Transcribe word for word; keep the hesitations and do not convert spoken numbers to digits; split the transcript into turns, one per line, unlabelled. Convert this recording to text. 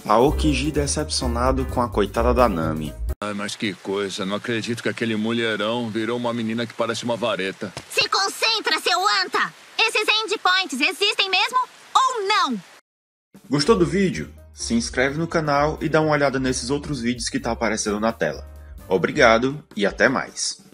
Aokiji decepcionado com a coitada da Nami.
Ai, mas que coisa, não acredito que aquele mulherão virou uma menina que parece uma vareta.
Se concentra, seu anta! Esses endpoints existem mesmo ou não?
Gostou do vídeo? Se inscreve no canal e dá uma olhada nesses outros vídeos que tá aparecendo na tela. Obrigado e até mais!